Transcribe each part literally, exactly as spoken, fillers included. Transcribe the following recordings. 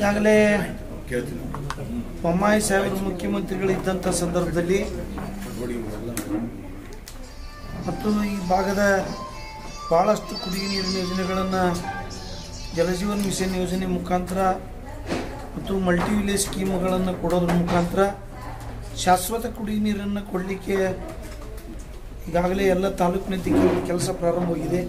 ಈಗಾಗಲೇ ಬೊಮ್ಮಾಯಿ ಸಾಹೇಬರು ಮುಖ್ಯಮಂತ್ರಿಗಳಿದ್ದಂಥ ಸಂದರ್ಭದಲ್ಲಿ ಮತ್ತು ಈ ಭಾಗದ ಭಾಳಷ್ಟು ಕುಡಿಯುವ ನೀರಿನ ಯೋಜನೆಗಳನ್ನು ಜಲಜೀವನ್ ಮಿಷನ್ ಯೋಜನೆ ಮುಖಾಂತರ ಮತ್ತು ಮಲ್ಟಿ ವಿಲೇಜ್ ಸ್ಕೀಮ್ಗಳನ್ನು ಕೊಡೋದ್ರ ಮುಖಾಂತರ ಶಾಶ್ವತ ಕುಡಿಯುವ ನೀರನ್ನು ಕೊಡಲಿಕ್ಕೆ ಈಗಾಗಲೇ ಎಲ್ಲ ತಾಲೂಕಿನಲ್ಲಿ ಕೆಲಸ ಪ್ರಾರಂಭವಾಗಿದೆ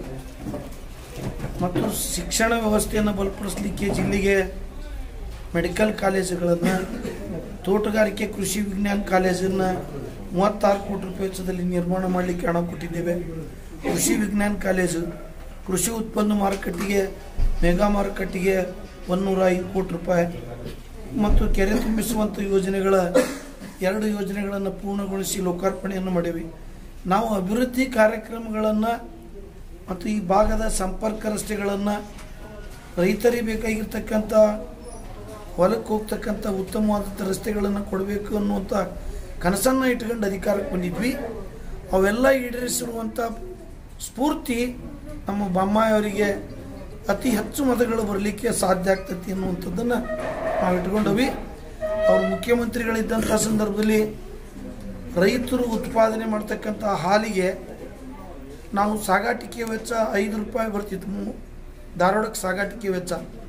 ಮತ್ತು ಶಿಕ್ಷಣ ವ್ಯವಸ್ಥೆಯನ್ನು ಬಲಪಡಿಸಲಿಕ್ಕೆ ಜಿಲ್ಲೆಗೆ ಮೆಡಿಕಲ್ ಕಾಲೇಜುಗಳನ್ನು ತೋಟಗಾರಿಕೆ ಕೃಷಿ ವಿಜ್ಞಾನ ಕಾಲೇಜನ್ನು ಮೂವತ್ತಾರು ಕೋಟಿ ರೂಪಾಯಿ ವೆಚ್ಚದಲ್ಲಿ ನಿರ್ಮಾಣ ಮಾಡಲಿಕ್ಕೆ ಹಣ ಕೊಟ್ಟಿದ್ದೇವೆ. ಕೃಷಿ ವಿಜ್ಞಾನ ಕಾಲೇಜು ಕೃಷಿ ಉತ್ಪನ್ನ ಮಾರುಕಟ್ಟೆಗೆ ಮೆಗಾ ಮಾರುಕಟ್ಟೆಗೆ ಒಂದೂರ ಐದು ಕೋಟಿ ರೂಪಾಯಿ ಮತ್ತು ಕೆರೆ ತುಂಬಿಸುವಂಥ ಯೋಜನೆಗಳ ಎರಡು ಯೋಜನೆಗಳನ್ನು ಪೂರ್ಣಗೊಳಿಸಿ ಲೋಕಾರ್ಪಣೆಯನ್ನು ಮಾಡಿವಿ. ನಾವು ಅಭಿವೃದ್ಧಿ ಕಾರ್ಯಕ್ರಮಗಳನ್ನು ಮತ್ತು ಈ ಭಾಗದ ಸಂಪರ್ಕ ರಸ್ತೆಗಳನ್ನು ರೈತರಿಗೆ ಬೇಕಾಗಿರ್ತಕ್ಕಂಥ ಹೊಲಕ್ಕೆ ಹೋಗ್ತಕ್ಕಂಥ ಉತ್ತಮವಾದಂಥ ರಸ್ತೆಗಳನ್ನು ಕೊಡಬೇಕು ಅನ್ನುವಂಥ ಕನಸನ್ನು ಇಟ್ಕೊಂಡು ಅಧಿಕಾರಕ್ಕೆ ಬಂದಿದ್ವಿ. ಅವೆಲ್ಲ ಈಡೇರಿಸಿರುವಂಥ ಸ್ಫೂರ್ತಿ ನಮ್ಮ ಬೊಮ್ಮಾಯಿ ಅವರಿಗೆ ಅತಿ ಹೆಚ್ಚು ಮತಗಳು ಬರಲಿಕ್ಕೆ ಸಾಧ್ಯ ಆಗ್ತೈತಿ ಅನ್ನುವಂಥದ್ದನ್ನು ನಾವು ಇಟ್ಕೊಂಡವಿ. ಅವರು ಮುಖ್ಯಮಂತ್ರಿಗಳಿದ್ದಂಥ ಸಂದರ್ಭದಲ್ಲಿ ರೈತರು ಉತ್ಪಾದನೆ ಮಾಡ್ತಕ್ಕಂಥ ಹಾಲಿಗೆ ನಾವು ಸಾಗಾಟಿಕೆ ವೆಚ್ಚ ಐದು ರೂಪಾಯಿ ಬರ್ತಿತ್ತು. ಧಾರವಾಡಕ್ಕೆ ಸಾಗಾಟಿಕೆ ವೆಚ್ಚ,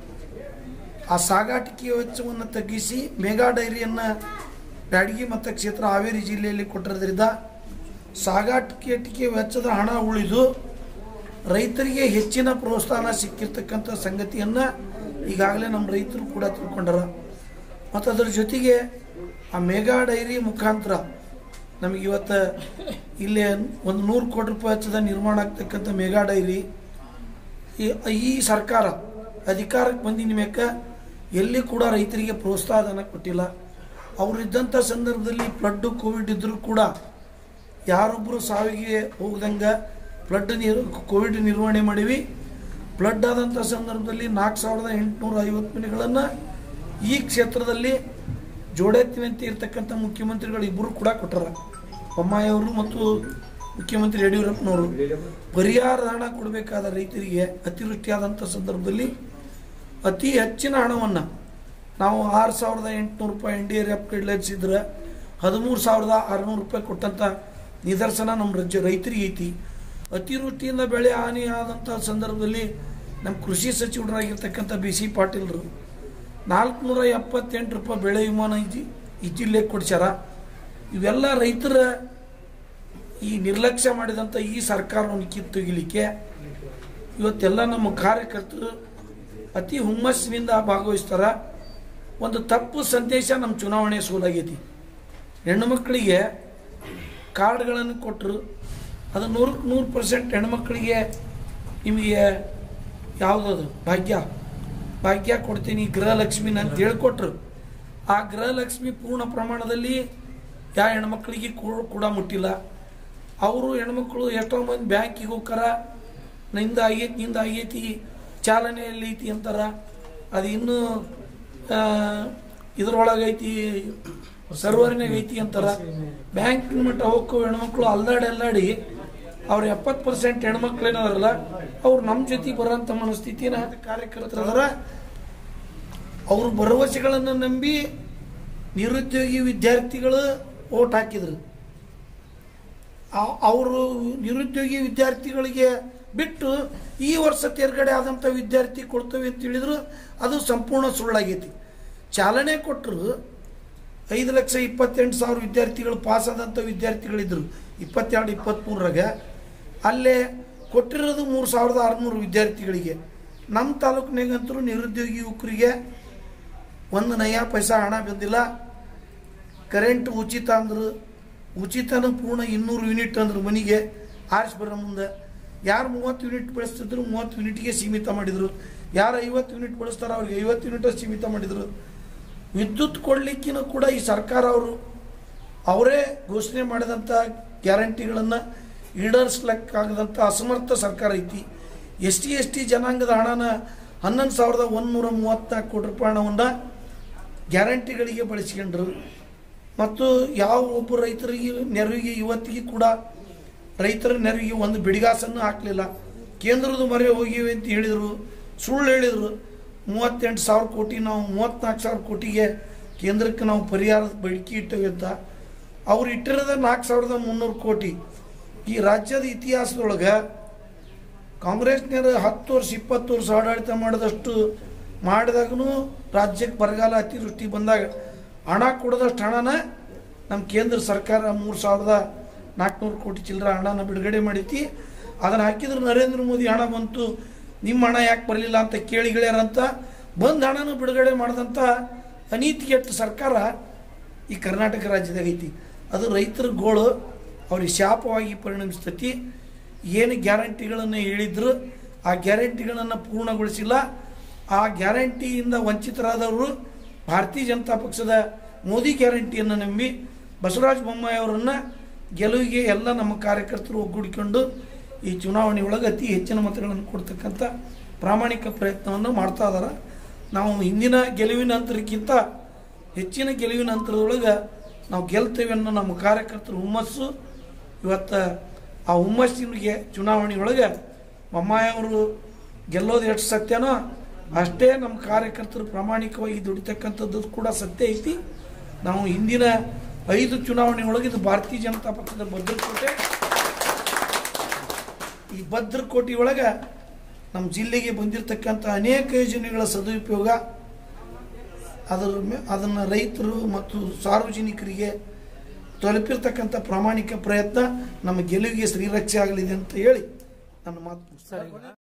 ಆ ಸಾಗಾಟಿಕೆ ವೆಚ್ಚವನ್ನು ತಗ್ಗಿಸಿ ಮೆಗಾ ಡೈರಿಯನ್ನು ಬ್ಯಾಡಗಿ ಮತಕ್ಷೇತ್ರ ಹಾವೇರಿ ಜಿಲ್ಲೆಯಲ್ಲಿ ಕೊಟ್ಟಿರೋದ್ರಿಂದ ಸಾಗಾಟಿಕೆ ವೆಚ್ಚದ ಹಣ ಉಳಿದು ರೈತರಿಗೆ ಹೆಚ್ಚಿನ ಪ್ರೋತ್ಸಾಹ ಸಿಕ್ಕಿರ್ತಕ್ಕಂಥ ಸಂಗತಿಯನ್ನು ಈಗಾಗಲೇ ನಮ್ಮ ರೈತರು ಕೂಡ ತಿಳ್ಕೊಂಡಾರ. ಮತ್ತು ಅದರ ಜೊತೆಗೆ ಆ ಮೆಗಾ ಡೈರಿ ಮುಖಾಂತರ ನಮಗೆ ಇವತ್ತು ಇಲ್ಲೇ ಒಂದು ನೂರು ಕೋಟಿ ರೂಪಾಯಿ ವೆಚ್ಚದ ನಿರ್ಮಾಣ ಆಗ್ತಕ್ಕಂಥ ಮೆಗಾ ಡೈರಿ ಈ ಸರ್ಕಾರ ಅಧಿಕಾರಕ್ಕೆ ಬಂದಿನ ಮೇಕ ಎಲ್ಲಿ ಕೂಡ ರೈತರಿಗೆ ಪ್ರೋತ್ಸಾಹನ ಕೊಟ್ಟಿಲ್ಲ. ಅವರಿದ್ದಂಥ ಸಂದರ್ಭದಲ್ಲಿ ಫ್ಲಡ್ಡು ಕೋವಿಡ್ ಇದ್ದರೂ ಕೂಡ ಯಾರೊಬ್ಬರು ಸಾವಿಗೆ ಹೋಗ್ದಂಗೆ ಫ್ಲಡ್ ನೀರು ಕೋವಿಡ್ ನಿರ್ವಹಣೆ ಮಾಡಿವಿ. ಫ್ಲಡ್ ಆದಂಥ ಸಂದರ್ಭದಲ್ಲಿ ನಾಲ್ಕು ಸಾವಿರದ ಎಂಟುನೂರ ಐವತ್ತು ಮನೆಗಳನ್ನು ಈ ಕ್ಷೇತ್ರದಲ್ಲಿ ಜೋಡೆತ್ತಿನಂತೆ ಇರ್ತಕ್ಕಂಥ ಮುಖ್ಯಮಂತ್ರಿಗಳು ಇಬ್ಬರು ಕೂಡ ಕೊಟ್ಟರ. ಬೊಮ್ಮಾಯಿ ಅವರು ಮತ್ತು ಮುಖ್ಯಮಂತ್ರಿ ಯಡಿಯೂರಪ್ಪನವರು ಪರಿಹಾರ ಹಣ ಕೊಡಬೇಕಾದ ರೈತರಿಗೆ ಅತಿವೃಷ್ಟಿಯಾದಂಥ ಸಂದರ್ಭದಲ್ಲಿ ಅತಿ ಹೆಚ್ಚಿನ ಹಣವನ್ನು ನಾವು ಆರು ಸಾವಿರದ ಎಂಟುನೂರು ರೂಪಾಯಿ ಎನ್ ಡಿ ಆರ್ ಎಫ್ ಕಡ್ಲಿಸಿದ್ರೆ ಹದಿಮೂರು ಸಾವಿರದ ಆರುನೂರು ರೂಪಾಯಿ ಕೊಟ್ಟಂಥ ನಿದರ್ಶನ ನಮ್ಮ ರಾಜ್ಯ ರೈತರಿಗೆ ಐತಿ. ಅತಿವೃಷ್ಟಿಯಿಂದ ಬೆಳೆ ಹಾನಿ ಆದಂಥ ಸಂದರ್ಭದಲ್ಲಿ ನಮ್ಮ ಕೃಷಿ ಸಚಿವರಾಗಿರ್ತಕ್ಕಂಥ ಬಿ ಸಿ ಪಾಟೀಲ್ರು ನಾಲ್ಕುನೂರ ಎಪ್ಪತ್ತೆಂಟು ರೂಪಾಯಿ ಬೆಳೆ ವಿಮಾನ ಈ ಜಿಲ್ಲೆಗೆ ಕೊಡ್ಸ್ಯಾರ. ಇವೆಲ್ಲ ರೈತರ ಈ ನಿರ್ಲಕ್ಷ್ಯ ಮಾಡಿದಂಥ ಈ ಸರ್ಕಾರವನ್ನು ಕಿತ್ತೊಗಿಲಿಕ್ಕೆ ಇವತ್ತೆಲ್ಲ ನಮ್ಮ ಕಾರ್ಯಕರ್ತರು ಅತಿ ಹುಮ್ಮಸ್ಸಿನಿಂದ ಭಾಗವಹಿಸ್ತಾರೆ. ಒಂದು ತಪ್ಪು ಸಂದೇಶ ನಮ್ಮ ಚುನಾವಣೆ ಸೋಲಾಗೈತಿ. ಹೆಣ್ಣು ಮಕ್ಕಳಿಗೆ ಕಾರ್ಡ್ಗಳನ್ನು ಕೊಟ್ಟರು, ಅದು ನೂರಕ್ಕೆ ನೂರು ಪರ್ಸೆಂಟ್ ಹೆಣ್ಮಕ್ಳಿಗೆ ನಿಮಗೆ ಯಾವುದದು ಭಾಗ್ಯ ಭಾಗ್ಯ ಕೊಡ್ತೀನಿ ಗೃಹಲಕ್ಷ್ಮಿನ ಅಂತ ಹೇಳ್ಕೊಟ್ರು. ಆ ಗೃಹಲಕ್ಷ್ಮಿ ಪೂರ್ಣ ಪ್ರಮಾಣದಲ್ಲಿ ಯಾವ ಹೆಣ್ಮಕ್ಳಿಗೆ ಕೂಡ ಮುಟ್ಟಿಲ್ಲ. ಅವರು ಹೆಣ್ಮಕ್ಳು ಎಷ್ಟೋ ಮಂದಿ ಬ್ಯಾಂಕಿಗೆ ಹೋಗ್ತಾರ, ನಿಂದ ಆಗೈತಿ ನಿಂದ ಆಗೈತಿ ಚಾಲನೆಯಲ್ಲಿ ಐತಿ ಅಂತಾರ, ಅದು ಇನ್ನೂ ಇದ್ರೊಳಗೈತಿ ಸರ್ವರ್ನಾಗ ಐತಿ ಅಂತಾರ. ಬ್ಯಾಂಕಿನ ಮಟ್ಟ ಹೋಗೋ ಹೆಣ್ಮಕ್ಳು ಅಲ್ಲಾಡಿ ಅಲ್ಲಾಡಿ ಅವ್ರು ಎಪ್ಪತ್ತು ಪರ್ಸೆಂಟ್ ಹೆಣ್ಮಕ್ಳು ಏನಾದ್ರಲ್ಲ ಅವ್ರು ನಮ್ಮ ಜೊತೆ ಬರೋಂಥ ಮನಸ್ಥಿತಿನ ಕಾರ್ಯಕರ್ತರದಾರ. ಅವರು ಭರವಸೆಗಳನ್ನು ನಂಬಿ ನಿರುದ್ಯೋಗಿ ವಿದ್ಯಾರ್ಥಿಗಳು ಓಟ್ ಹಾಕಿದ್ರು. ಅವರು ನಿರುದ್ಯೋಗಿ ವಿದ್ಯಾರ್ಥಿಗಳಿಗೆ ಬಿಟ್ಟು ಈ ವರ್ಷ ತೇರ್ಗಡೆ ಆದಂಥ ವಿದ್ಯಾರ್ಥಿ ಕೊಡ್ತೇವೆ ಅಂತ ಹೇಳಿದ್ರು. ಅದು ಸಂಪೂರ್ಣ ಸುಳ್ಳಾಗೈತಿ. ಚಾಲನೆ ಕೊಟ್ಟರು ಐದು ಲಕ್ಷ ಇಪ್ಪತ್ತೆಂಟು ಸಾವಿರ ವಿದ್ಯಾರ್ಥಿಗಳು ಪಾಸ್ ಆದಂಥ ವಿದ್ಯಾರ್ಥಿಗಳಿದ್ರು ಇಪ್ಪತ್ತೆರಡು ಇಪ್ಪತ್ತ್ಮೂರರಾಗ. ಅಲ್ಲೇ ಕೊಟ್ಟಿರೋದು ಮೂರು ಸಾವಿರದ ಆರುನೂರು ವಿದ್ಯಾರ್ಥಿಗಳಿಗೆ. ನಮ್ಮ ತಾಲೂಕಿನಾಗಂತರೂ ನಿರುದ್ಯೋಗಿ ಯುವಕರಿಗೆ ಒಂದು ನಯಾ ಪೈಸಾ ಹಣ ಬಂದಿಲ್ಲ. ಕರೆಂಟ್ ಉಚಿತ ಅಂದರು, ಉಚಿತನೂ ಪೂರ್ಣ ಇನ್ನೂರು ಯೂನಿಟ್ ಅಂದರು ಮನೆಗೆ ಆರಿಸಿ ಬರೋ ಮುಂದೆ. ಯಾರು ಮೂವತ್ತು ಯೂನಿಟ್ ಬಳಸ್ತಿದ್ರು ಮೂವತ್ತು ಯೂನಿಟ್ಗೆ ಸೀಮಿತ ಮಾಡಿದರು. ಯಾರು ಐವತ್ತು ಯೂನಿಟ್ ಬಳಸ್ತಾರೋ ಅವ್ರಿಗೆ ಐವತ್ತು ಯೂನಿಟ್ ಸೀಮಿತ ಮಾಡಿದರು. ವಿದ್ಯುತ್ ಕೊಡಲಿಕ್ಕಿನೂ ಕೂಡ ಈ ಸರ್ಕಾರ ಅವರು ಅವರೇ ಘೋಷಣೆ ಮಾಡಿದಂಥ ಗ್ಯಾರಂಟಿಗಳನ್ನು ಈಡೇರಿಸ್ಲಿಕ್ಕಾಗದಂಥ ಅಸಮರ್ಥ ಸರ್ಕಾರ ಐತಿ. ಎಸ್ ಟಿ ಎಸ್ ಟಿ ಜನಾಂಗದ ಹಣನ ಹನ್ನೊಂದು ಸಾವಿರದ ಒಂದುನೂರ ಮೂವತ್ತ್ನಾಲ್ಕು ಕೋಟಿ ರೂಪಾಯಿ ಹಣವನ್ನು ಗ್ಯಾರಂಟಿಗಳಿಗೆ ಬಳಸ್ಕೊಂಡ್ರು. ಮತ್ತು ಯಾವ ಒಬ್ಬ ರೈತರಿಗೆ ನೆರವಿಗೆ ಇವತ್ತಿಗೆ ಕೂಡ ರೈತರ ನೆರವಿಗೆ ಒಂದು ಬಿಡಿಗಾಸನ್ನು ಹಾಕಲಿಲ್ಲ. ಕೇಂದ್ರದ ಮೊರೆ ಹೋಗಿವೆ ಅಂತ ಹೇಳಿದರು, ಸುಳ್ಳು ಹೇಳಿದರು. ಮೂವತ್ತೆಂಟು ಸಾವಿರ ಕೋಟಿ ನಾವು ಮೂವತ್ತ್ನಾಲ್ಕು ಸಾವಿರ ಕೋಟಿಗೆ ಕೇಂದ್ರಕ್ಕೆ ನಾವು ಪರಿಹಾರದ ಬೇಡಿಕೆ ಇಟ್ಟವಿದ್ದ ಅವ್ರು ಇಟ್ಟಿರೋದ ನಾಲ್ಕು ಸಾವಿರದ ಮುನ್ನೂರು ಕೋಟಿ. ಈ ರಾಜ್ಯದ ಇತಿಹಾಸದೊಳಗೆ ಕಾಂಗ್ರೆಸ್ನವರು ಹತ್ತು ವರ್ಷ ಇಪ್ಪತ್ತು ವರ್ಷ ಆಡಳಿತ ಮಾಡಿದಷ್ಟು ಮಾಡಿದಾಗೂ ರಾಜ್ಯಕ್ಕೆ ಬರಗಾಲ ಅತಿವೃಷ್ಟಿ ಬಂದಾಗ ಹಣ ಕೊಡೋದಷ್ಟು ಹಣನ ನಮ್ಮ ಕೇಂದ್ರ ಸರ್ಕಾರ ಮೂರು ಸಾವಿರದ ನಾಲ್ಕುನೂರು ಕೋಟಿ ಚಿಲ್ಲರ ಹಣನ ಬಿಡುಗಡೆ ಮಾಡೈತಿ. ಅದನ್ನು ಹಾಕಿದ್ರೆ ನರೇಂದ್ರ ಮೋದಿ ಹಣ ಬಂತು, ನಿಮ್ಮ ಹಣ ಯಾಕೆ ಬರಲಿಲ್ಲ ಅಂತ ಕೇಳಿ ಗೆಳೆಯರಂತ ಬಂದು ಹಣನ ಬಿಡುಗಡೆ ಮಾಡಿದಂಥ ಅನೀತಿಗೆಟ್ಟ ಸರ್ಕಾರ ಈ ಕರ್ನಾಟಕ ರಾಜ್ಯದಾಗ ಐತಿ. ಅದು ರೈತರ ಗೋಳು ಅವ್ರಿಗೆ ಶಾಪವಾಗಿ ಪರಿಣಮಿಸ್ತೈತಿ. ಏನು ಗ್ಯಾರಂಟಿಗಳನ್ನು ಹೇಳಿದ್ರು ಆ ಗ್ಯಾರಂಟಿಗಳನ್ನು ಪೂರ್ಣಗೊಳಿಸಿಲ್ಲ. ಆ ಗ್ಯಾರಂಟಿಯಿಂದ ವಂಚಿತರಾದವರು ಭಾರತೀಯ ಜನತಾ ಪಕ್ಷದ ಮೋದಿ ಗ್ಯಾರಂಟಿಯನ್ನು ನಂಬಿ ಬಸವರಾಜ ಬೊಮ್ಮಾಯಿ ಅವರನ್ನು ಗೆಲುವಿಗೆ ಎಲ್ಲ ನಮ್ಮ ಕಾರ್ಯಕರ್ತರು ಒಗ್ಗೂಡಿಕೊಂಡು ಈ ಚುನಾವಣೆ ಒಳಗೆ ಅತಿ ಹೆಚ್ಚಿನ ಮತಗಳನ್ನು ಕೊಡ್ತಕ್ಕಂಥ ಪ್ರಾಮಾಣಿಕ ಪ್ರಯತ್ನವನ್ನು ಮಾಡ್ತಾ ಇದ್ದಾರೆ. ನಾವು ಹಿಂದಿನ ಗೆಲುವಿನ ಅಂತರಕ್ಕಿಂತ ಹೆಚ್ಚಿನ ಗೆಲುವಿನ ಅಂತರದೊಳಗೆ ನಾವು ಗೆಲ್ತೇವೆ ಅನ್ನೋ ನಮ್ಮ ಕಾರ್ಯಕರ್ತರು ಹುಮ್ಮಸ್ಸು. ಇವತ್ತು ಆ ಹುಮ್ಮಸ್ಸಿನಿಗೆ ಚುನಾವಣೆಯೊಳಗೆ ಬೊಮ್ಮಾಯಿ ಅವರು ಗೆಲ್ಲೋದು ಎಷ್ಟು ಸತ್ಯನೋ ಅಷ್ಟೇ ನಮ್ಮ ಕಾರ್ಯಕರ್ತರು ಪ್ರಾಮಾಣಿಕವಾಗಿ ದುಡಿತಕ್ಕಂಥದ್ದು ಕೂಡ ಸತ್ಯ ಐತಿ. ನಾವು ಹಿಂದಿನ ಐದು ಚುನಾವಣೆಯೊಳಗೆ ಇದು ಭಾರತೀಯ ಜನತಾ ಪಕ್ಷದ ಭದ್ರಕೋಟೆ. ಈ ಭದ್ರಕೋಟೆ ಒಳಗೆ ನಮ್ಮ ಜಿಲ್ಲೆಗೆ ಬಂದಿರತಕ್ಕಂಥ ಅನೇಕ ಯೋಜನೆಗಳ ಸದುಪಯೋಗ ಅದರ ಅದನ್ನು ರೈತರು ಮತ್ತು ಸಾರ್ವಜನಿಕರಿಗೆ ತಲುಪಿರ್ತಕ್ಕಂಥ ಪ್ರಾಮಾಣಿಕ ಪ್ರಯತ್ನ ನಮ್ಮ ಗೆಲುವಿಗೆ ಶ್ರೀರಕ್ಷೆ ಆಗಲಿದೆ ಅಂತ ಹೇಳಿ ನನ್ನ ಮಾತು.